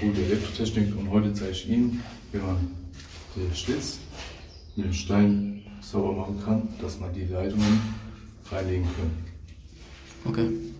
gute Elektrotechnik und heute zeige ich Ihnen, wie man den Schlitz mit dem Stein sauber machen kann, dass man die Leitungen reinlegen kann. Okay.